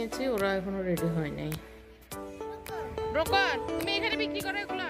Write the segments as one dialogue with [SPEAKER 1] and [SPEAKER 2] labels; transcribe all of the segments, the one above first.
[SPEAKER 1] নিয়েছি, ওরা এখনো রেডি হয় নাই। রোকন, তুমি এখানে বিক্রি করো এগুলা?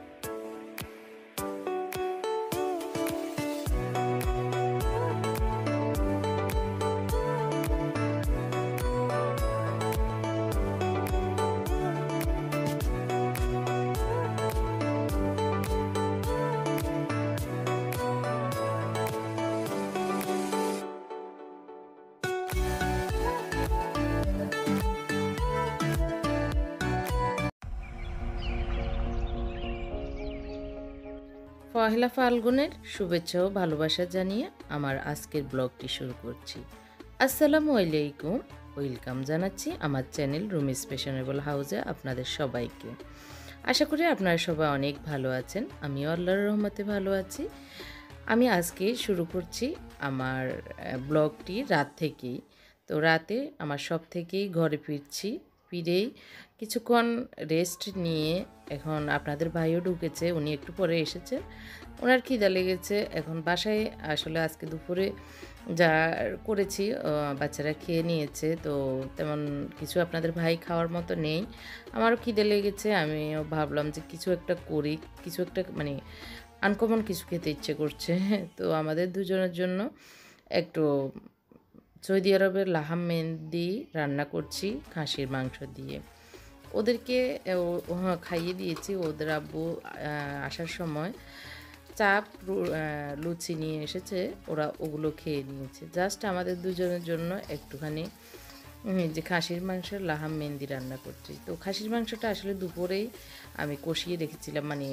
[SPEAKER 1] পহেলা ফাল্গুনের শুভেচ্ছা ও ভালোবাসা জানিয়ে আমার আজকের ব্লগটি শুরু করছি। আসসালামু আলাইকুম, ওয়েলকাম জানাচ্ছি আমার চ্যানেল রুমিস ফ্যাশনেবল হাউসে আপনাদের সবাইকে। আশা করি আপনারা সবাই অনেক ভালো আছেন, আমিও আল্লাহর রহমতে ভালো আছি। আমি আজকে শুরু করছি আমার ব্লগটি রাত থেকেই। তো রাতে আমার সব থেকেই ঘরে ফিরেই কিছুক্ষণ রেস্ট নিয়ে এখন আপনাদের ভাইও ঢুকেছে, উনি একটু পরে এসেছে, ওনার খিদা লেগেছে। এখন বাসায় আসলে আজকে দুপুরে যা করেছি বাচ্চারা খেয়ে নিয়েছে, তো তেমন কিছু আপনাদের ভাই খাওয়ার মতো নেই। আমারও খিদে লেগেছে, আমিও ভাবলাম যে কিছু একটা করি, কিছু একটা মানে আনকমন কিছু খেতে ইচ্ছে করছে। তো আমাদের দুজনের জন্য একটু সৌদি আরবের লাহাম মেহেন্দি রান্না করছি খাসির মাংস দিয়ে। ওদেরকে খাইয়ে দিয়েছি। ওদের আব্বু আসার সময় চাপ লুচি নিয়ে এসেছে, ওরা ওগুলো খেয়ে নিয়েছে। জাস্ট আমাদের দুজনের জন্য একটুখানি যে খাসির মাংসের লাহাম মেহেন্দি রান্না করছি। তো খাসির মাংসটা আসলে দুপুরেই আমি কষিয়ে রেখেছিলাম, মানে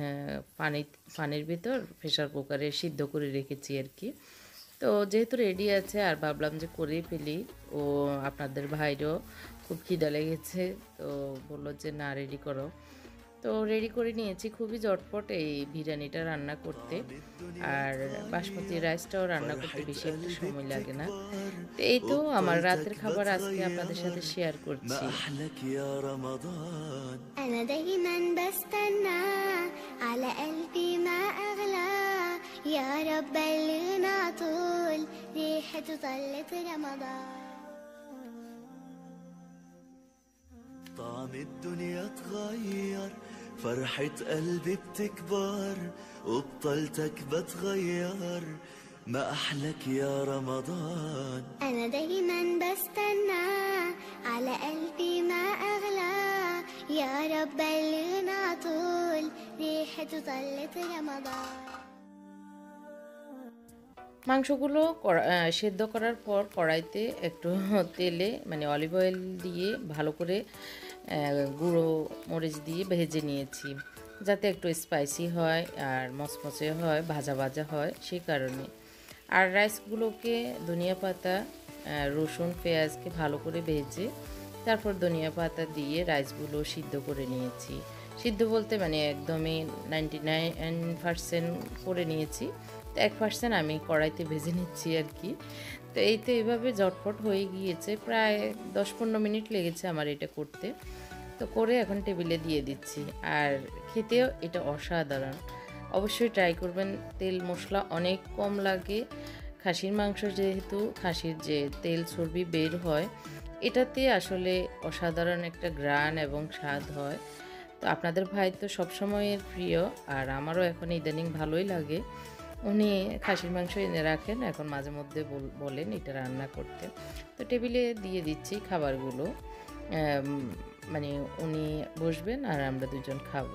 [SPEAKER 1] পানির ভিতর প্রেশার কুকারে সিদ্ধ করে রেখেছি আর কি। তো যেহেতু রেডি আছে আর ভাবলাম যে করেই ফেলি। ও আপনাদের ভাইরও খুব খিদা লেগেছে, তো বললো যে না রেডি করো। তো রেডি করে নিয়েছি, খুবই ঝটপট এই বিরিয়ানিটা রান্না করতে, আর বাসমতি রাইসটাও রান্না করতে বেশি একটা সময় লাগে না। তো এই তো আমার রাতের খাবার আজকে আপনাদের সাথে শেয়ার করছি। يا رب بلغنا طول ريحة طلة رمضان طعم الدنيا اتغير فرحة قلبي بتكبر وبطلتك بتغير ما أحلك يا رمضان أنا دايما بستنى على قلبي ما أغلى يا رب بلغنا طول ريحة طلة رمضان মাংসগুলো সেদ্ধ করার পর কড়াইতে একটু তেলে মানে অলিভ অয়েল দিয়ে ভালো করে গুঁড়ো মরিচ দিয়ে ভেজে নিয়েছি, যাতে একটু স্পাইসি হয় আর মচমচে হয়, ভাজা ভাজা হয় সেই কারণে। আর রাইসগুলোকে ধনিয়া পাতা রসুন পেঁয়াজকে ভালো করে ভেজে তারপর ধনিয়া পাতা দিয়ে রাইসগুলো সিদ্ধ করে নিয়েছি। সিদ্ধ বলতে মানে একদমই 99% করে নিয়েছি, তো 1% আমি কড়াইতে ভেজে নিচ্ছি আর কি। তো এই তো এইভাবে ঝটপট হয়ে গিয়েছে, প্রায় 10-15 মিনিট লেগেছে আমার এটা করতে। তো করে এখন টেবিলে দিয়ে দিচ্ছি, আর খেতেও এটা অসাধারণ। অবশ্যই ট্রাই করবেন, তেল মশলা অনেক কম লাগে। খাসির মাংস যেহেতু খাসির যে তেল চর্বি বের হয়, এটাতে আসলে অসাধারণ একটা ঘ্রাণ এবং স্বাদ হয়। তো আপনাদের ভাই তো সবসময়ের প্রিয়, আর আমারও এখন ইদানিং ভালোই লাগে। উনি খাসির মাংস এনে রাখেন, এখন মাঝে মধ্যে বলেন এটা রান্না করতে। তো টেবিলে দিয়ে দিচ্ছি খাবারগুলো, মানে উনি বসবেন আর আমরা দুজন খাবো।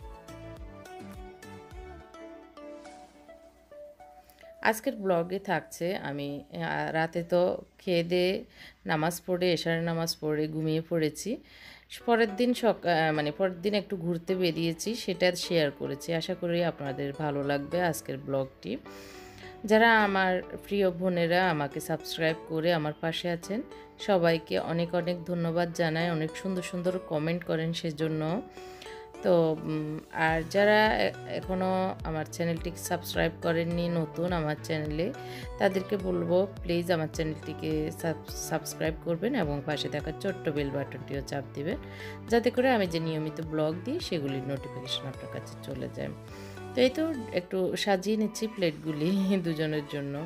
[SPEAKER 1] আজকের ব্লগে থাকছে আমি রাতে তো খেয়ে দিয়ে নামাজ পড়ে এশারের নামাজ পড়ে ঘুমিয়ে পড়েছি। পরের দিন একটু ঘুরতে বেরিয়েছি, সেটা শেয়ার করেছি। আশা করি আপনাদের ভালো লাগবে আজকের ব্লগটি। যারা আমার প্রিয় বোনেরা আমাকে সাবস্ক্রাইব করে আমার পাশে আছেন, সবাইকে অনেক অনেক ধন্যবাদ জানাই। অনেক সুন্দর সুন্দর কমেন্ট করেন সেজন্য। তো আর যারা এখনও আমার চ্যানেলটিকে সাবস্ক্রাইব করেননি, নতুন আমার চ্যানেলে, তাদেরকে বলবো প্লিজ আমার চ্যানেলটিকে সাবস্ক্রাইব করবেন এবং পাশে থাকা ছোট্ট বেল বাটনটিও চাপ দিবেন, যাতে করে আমি যে নিয়মিত ব্লগ দিই সেগুলির নোটিফিকেশন আপনার কাছে চলে যায়। তো এই তো একটু সাজিয়ে নিচ্ছি প্লেটগুলি দুজনের জন্য।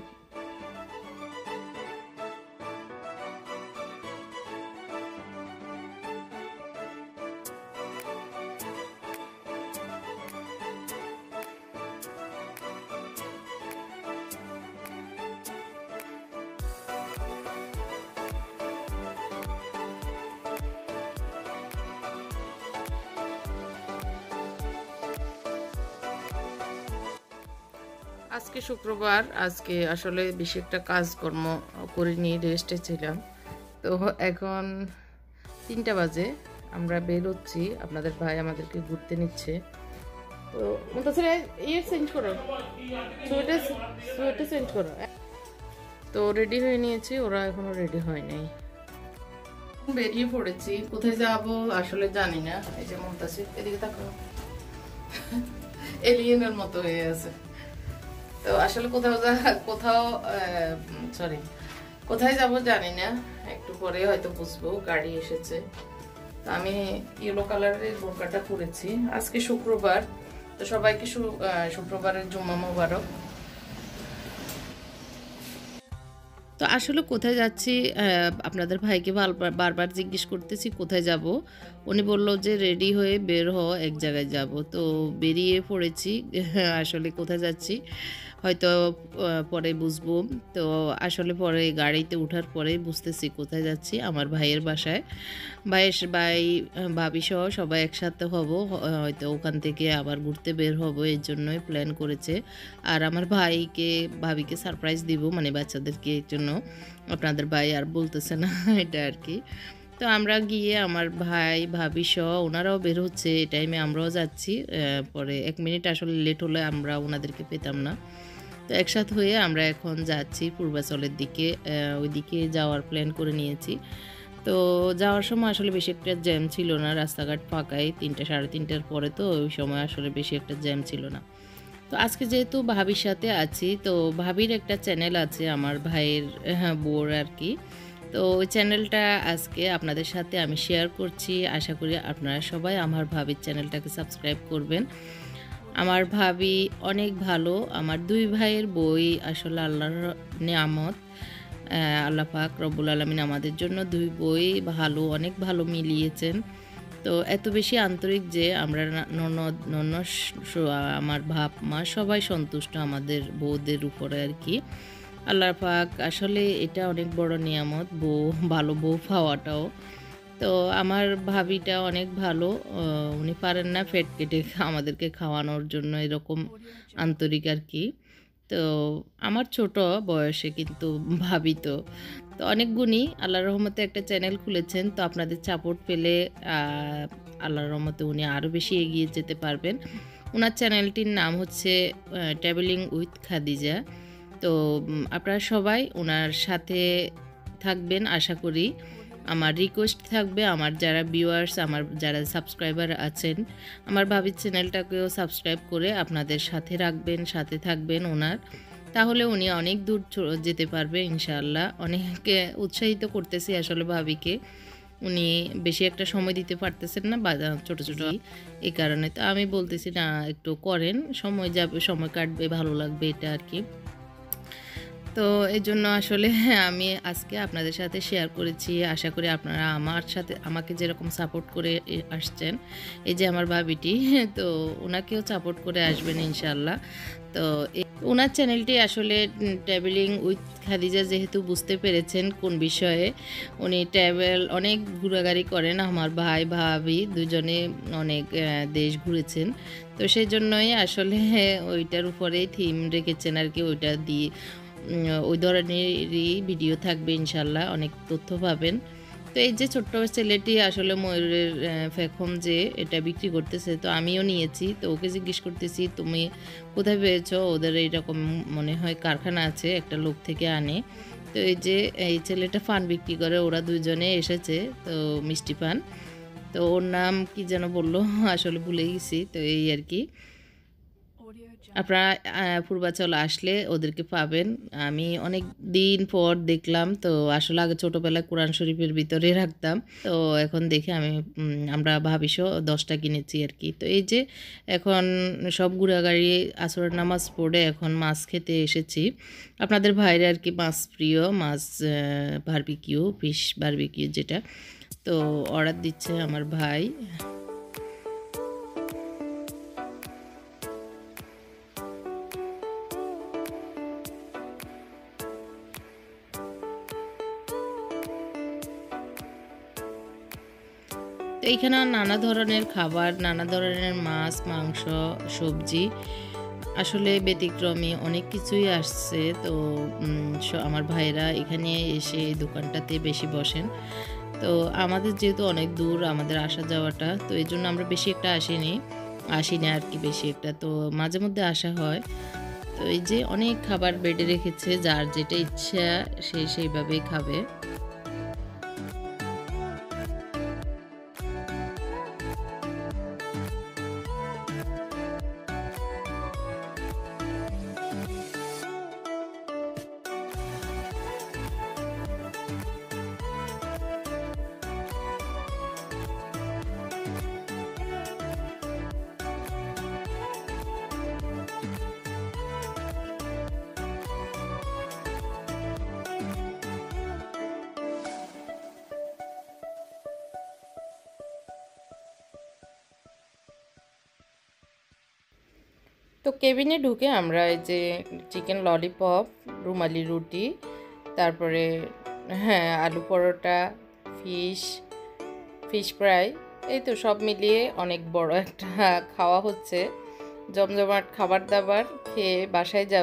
[SPEAKER 1] আজকে শুক্রবার, আজকে আসলে বেশি একটা কাজকর্ম করিনি, রেস্টে ছিলাম। তো এখন 3টা বাজে, আমরা বের হচ্ছি, আপনাদের ভাই আমাদেরকে ঘুরতে নিচ্ছে। তো মুতাসির ইয়ে চেঞ্জ করো, সোয়েটার সোয়েটার চেঞ্জ করো। তো রেডি হয়ে নিয়েছি, ওরা এখনো রেডি হয় নাই। বেরিয়ে পড়েছি, কোথায় যাব আসলে জানি না। এই যে মুতাসির এদিকে তাকাও, এলিয়েনের মতো হয়ে আছে। তো আসলে কোথাও সরি কোথায় যাব জানি না, একটু পরে হয়তো বুঝবো। গাড়ি এসেছে। তো আমি ইয়েলো কালারের বোরকাটা পরেছি। আজকে শুক্রবার, তো সবাইকে শুক্রবারের জুম্মা মোবারক। তো আসলে কোথায় যাচ্ছি, আপনাদের ভাইকে বারবার জিজ্ঞেস করতেছি কোথায় যাব। উনি বলল যে রেডি হয়ে বের হও, এক জায়গায় যাব। তো বেরিয়ে পড়েছি। আসলে কোথায় যাচ্ছি হয়তো পরে বুঝবো। তো আসলে পরে গাড়িতে ওঠার পরে বুঝতেছি কোথায় যাচ্ছি, আমার ভাইয়ের বাসায়। ভাবি সহ সবাই একসাথে হব, হয়তো ওখান থেকে আবার ঘুরতে বের হব, এর জন্যই প্ল্যান করেছে। আর আমার ভাবিকে সারপ্রাইজ দিব, মানে বাচ্চাদেরকে, এর জন্য আপনাদের ভাই আর বলতেছে না এটা আর কি। তো আমরা গিয়ে আমার ভাবি সহ ওনারাও বের হচ্ছে, এই টাইমে আমরাও যাচ্ছি। পরে 1 মিনিট আসলে লেট হলে আমরা ওনাদেরকে পেতাম না। তো একসাথে হয়ে আমরা এখন যাচ্ছি পূর্বাচলের দিকে, ওইদিকে যাওয়ার প্ল্যান করে নিয়েছি। তো যাওয়ার সময় আসলে বেশি একটা জ্যাম ছিল না, রাস্তাঘাট ফাঁকাই। 3টা সাড়ে 3টার পরে, তো ওই সময় আসলে বেশি একটা জ্যাম ছিল না। তো আজকে যেহেতু ভাবির সাথে আছি, তো ভাবির একটা চ্যানেল আছে আমার ভাইয়ের বোর আর কি। তো ওই চ্যানেলটা আজকে আপনাদের সাথে আমি শেয়ার করছি। আশা করি আপনারা সবাই আমার ভাবির চ্যানেলটাকে সাবস্ক্রাইব করবেন। আমার ভাবি অনেক ভালো, আমার 2 ভাইয়ের বই আসলে আল্লাহর নিয়ামত। আল্লাহ পাক রব্বুল আলামিন আমাদের জন্য 2 বই ভালো, অনেক ভালো মিলিয়েছেন। তো এত বেশি আন্তরিক যে আমরা ননদ আমার মা সবাই সন্তুষ্ট আমাদের বউদের উপরে আর কি। আল্লাহ পাক আসলে এটা অনেক বড় নিয়ামত, ভালো বউ পাওয়াটাও। তো আমার ভাবিটা অনেক ভালো, উনি পারেন না পেট কেটে আমাদেরকে খাওয়ানোর জন্য, এরকম আন্তরিক আর কি। তো আমার ছোট বয়সে, কিন্তু ভাবি তো অনেক গুণী। আল্লাহর রহমতে একটা চ্যানেল খুলেছেন, তো আপনাদের সাপোর্ট পেলে আল্লাহর রহমতে উনি আরও বেশি এগিয়ে যেতে পারবেন। ওনার চ্যানেলটির নাম হচ্ছে ট্রাভেলিং উইথ খাদিজা। তো আপনারা সবাই ওনার সাথে থাকবেন আশা করি। আমার রিকোয়েস্ট থাকবে, আমার যারা ভিউয়ার্স, আমার যারা সাবস্ক্রাইবার আছেন, আমার ভাবির চ্যানেলটাকেও সাবস্ক্রাইব করে আপনাদের সাথে রাখবেন, সাথে থাকবেন ওনার। তাহলে উনি অনেক দূর যেতে পারবে ইনশাআল্লাহ। অনেকে উৎসাহিত করতেছি আসলে ভাবিকে, উনি বেশি একটা সময় দিতে পারতেছেন না, ছোটো ছোটো এই কারণে। তো আমি বলতেছি না, একটু করেন, সময় যাবে, সময় কাটবে, ভালো লাগবে, এটা আর কি। তো এই জন্য আসলে আমি আজকে আপনাদের সাথে শেয়ার করেছি। আশা করি আপনারা আমাকে যেরকম সাপোর্ট করে আসছেন, এই যে আমার ভাবিটি, তো ওনাকেও সাপোর্ট করে আসবেন ইনশাআল্লাহ। তো ওনার চ্যানেলটি আসলে ট্রাভেলিং উইথ খাদিজা, যেহেতু বুঝতে পেরেছেন কোন বিষয়ে। উনি অনেক ঘোরাঘুরি করেন, আমার ভাবি দুজনে অনেক দেশ ঘুরেছেন। তো সেই জন্যই আসলে ওইটার উপরেই থিম রেখেছেন আর কি। ওইটা দিয়ে ওই ধরনেরই ভিডিও থাকবে ইনশাল্লাহ, অনেক তথ্য পাবেন। তো এই যে ছোট্ট ছেলেটি আসলে ময়ূরের ফেখম যে এটা বিক্রি করতেছে, তো আমিও নিয়েছি। তো ওকে জিজ্ঞেস করতেছি তুমি কোথায় পেয়েছো, ওদের এইরকম মনে হয় কারখানা আছে, একটা লোক থেকে আনে। তো এই ছেলেটা পান বিক্রি করে, ওরা দুজনে এসেছে, তো মিষ্টি পান। তো ওর নাম কি যেন বললো, আসলে ভুলে গেছি। তো এই আর কি, আপনারা পূর্বাচল আসলে ওদেরকে পাবেন। আমি অনেক দিন পর দেখলাম। তো আসলে আগে ছোটোবেলায় কোরআন শরীফের ভিতরে রাখতাম, তো এখন দেখে আমরা ভাবিসও 10টা কিনেছি আর কি। তো এই যে এখন সব ঘোরাগাড়ি আসরের নামাজ পড়ে এখন মাছ খেতে এসেছি। আপনাদের ভাইরা আর কি মাছ প্রিয়, মাছ ফিশ বারবিকিউ যেটা, তো অর্ডার দিচ্ছে আমার ভাই। তো এইখানে নানা ধরনের খাবার, নানা ধরনের মাছ, মাংস, সবজি, আসলে ব্যতিক্রমী অনেক কিছুই আসছে। তো আমার ভাইয়েরা এখানে এসে এই দোকানটাতে বেশি বসেন। তো আমাদের যেহেতু অনেক দূর আমাদের আসা যাওয়াটা, তো এজন্য আমরা বেশি একটা আসি না আরকি বেশি একটা। তো মাঝে মধ্যে আসা হয়। তো এই যে অনেক খাবার বেড়ে রেখেছে, যার যেটা ইচ্ছা সে সেইভাবেই খাবে। তো কেবিনে ঢুকে আমরা এই যে চিকেন ললিপপ, রুমালি রুটি, তারপরে হ্যাঁ আলু পরোটা, ফিশ ফিশ ফ্রাই, এই তো সব মিলিয়ে অনেক বড় একটা খাওয়া হচ্ছে। জমজমাট খাবার দাবার খেয়ে বাসায় যাব।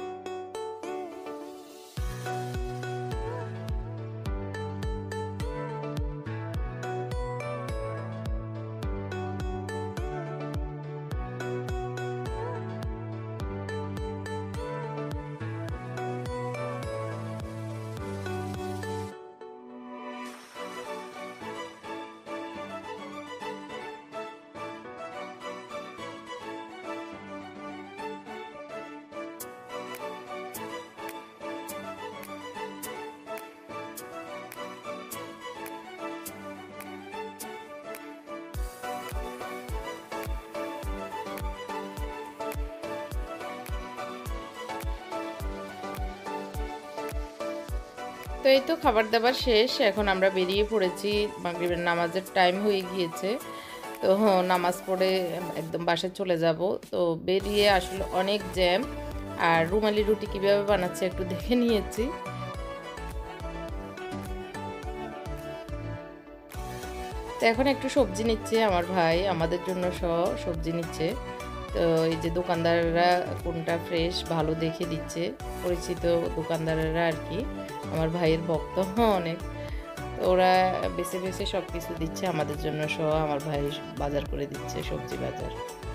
[SPEAKER 1] তো এই তো খাবার দাবার শেষ, এখন আমরা বেরিয়ে পড়েছি। মাগরিবের নামাজের টাইম হয়ে গিয়েছে। তো নামাজ পড়ে একদম বাসায় চলে যাব। তো বেরিয়ে আসলে অনেক জ্যাম। আর রুমালি রুটি কীভাবে বানাচ্ছে একটু দেখে নিয়েছি। তো এখন একটু সবজি নিচ্ছে আমার ভাই, আমাদের জন্য সবজি নিচ্ছে। তো এই যে দোকানদাররা কোনটা ফ্রেশ ভালো দেখে দিচ্ছে, পরিচিত দোকানদাররা আর কি, আমার ভাইয়ের ভক্ত অনেক। তো ওরা বেছে বেছে সব কিছু দিচ্ছে আমাদের জন্য আমার ভাই বাজার করে দিচ্ছে, সবজি বাজার।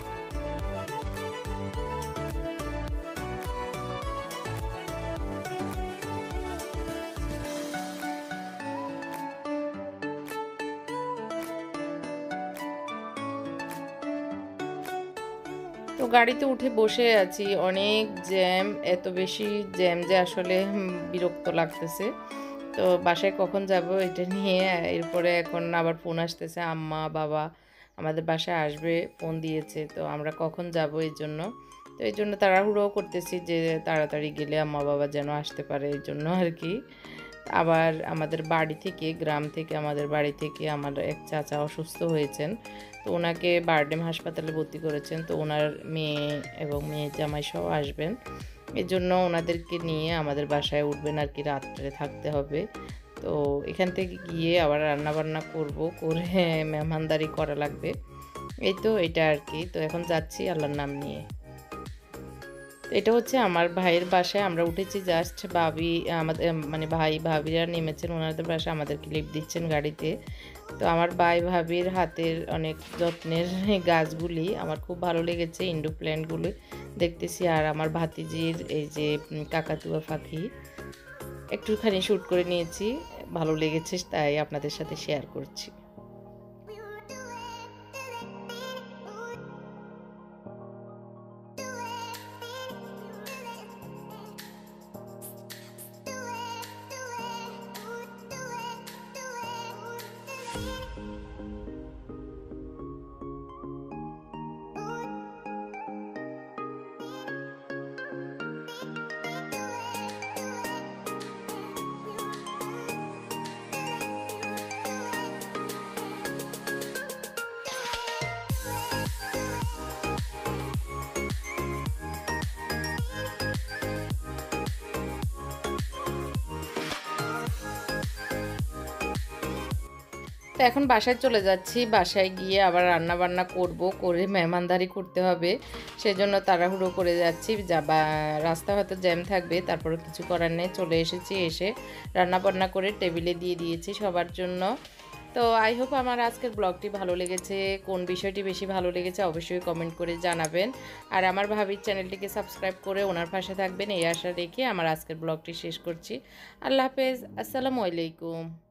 [SPEAKER 1] তো গাড়িতে উঠে বসে আছি, অনেক জ্যাম, এত বেশি জ্যাম যে আসলে বিরক্ত লাগতেছে। তো বাসায় কখন যাব এটা নিয়ে এরপরে এখন আবার ফোন আসতেছে, আম্মা বাবা আমাদের বাসায় আসবে ফোন দিয়েছে, তো আমরা কখন যাব এই জন্য। তো এই জন্য তাড়াহুড়োও করতেছি যে তাড়াতাড়ি গেলে আম্মা বাবা যেন আসতে পারে, এই জন্য আর কি। আবার আমাদের বাড়ি থেকে, গ্রাম থেকে, আমাদের বাড়ি থেকে আমার এক চাচা অসুস্থ হয়েছেন। তো ওনাকে বারডেম হাসপাতালে ভর্তি করেছেন। তো ওনার মেয়ে এবং মেয়ে জামাই সহ আসবেন, এই জন্য ওনাদেরকে নিয়ে আমাদের বাসায় উঠবেন আর কি, রাত্রে থাকতে হবে। তো এখান থেকে গিয়ে আবার রান্না বান্না করব, করে মেহমানদারি করা লাগবে। এই তো এটা আর কি। তো এখন যাচ্ছি আল্লাহর নাম নিয়ে। এটা হচ্ছে আমার ভাইয়ের বাসায় আমরা উঠেছি জাস্ট, ভাবি আমাদের মানে ভাই ভাবিরা নেমেছেন ওনাদের বাসায়, আমাদেরকে লিফট দিচ্ছেন গাড়িতে। তো আমার ভাই ভাবির হাতের অনেক যত্নের গাছগুলি আমার খুব ভালো লেগেছে, ইন্ডো প্ল্যান্টগুলি দেখতেছি। আর আমার ভাতিজির এই যে কাকাতুয়া পাখি একটুখানি শ্যুট করে নিয়েছি, ভালো লেগেছে তাই আপনাদের সাথে শেয়ার করছি। তো এখন বাসায় চলে যাচ্ছি, বাসায় গিয়ে আবার রান্না বান্না করব, করে মেহমানদারি করতে হবে, সেজন্য তাড়াহুড়ো করে যাচ্ছি। বা রাস্তা হয়তো জ্যাম থাকবে, তারপরে কিছু করার নেই, চলে এসেছি, এসে রান্না বান্না করে টেবিলে দিয়ে দিয়েছি সবার জন্য। তো আই হোপ আমার আজকের ব্লগটি ভালো লেগেছে। কোন বিষয়টি বেশি ভালো লেগেছে অবশ্যই কমেন্ট করে জানাবেন। আর আমার ভাবির চ্যানেলটিকে সাবস্ক্রাইব করে ওনার পাশে থাকবেন এই আশা রেখে আমার আজকের ব্লগটি শেষ করছি। আল্লাহ হাফেজ, আসসালামু আলাইকুম।